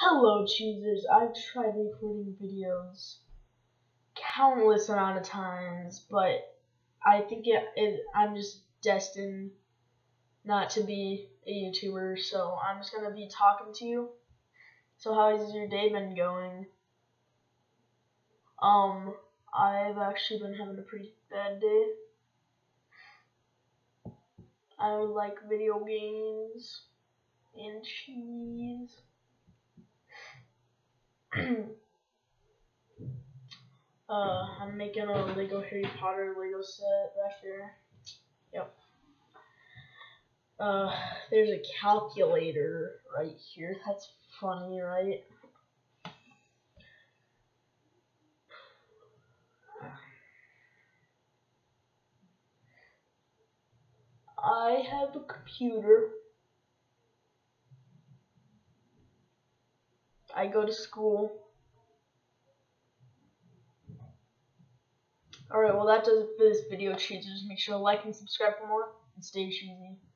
Hello, cheesers. I've tried recording videos countless amount of times, but I think I'm just destined not to be a YouTuber, so I'm just going to be talking to you. So how has your day been going? I've actually been having a pretty bad day. I like video games and cheese. I'm making a Lego Harry Potter Lego set back there. Yep. There's a calculator right here. That's funny, right? I have a computer. I go to school. Alright, well that does it for this video, cheesers. Make sure to like and subscribe for more, and stay cheesy.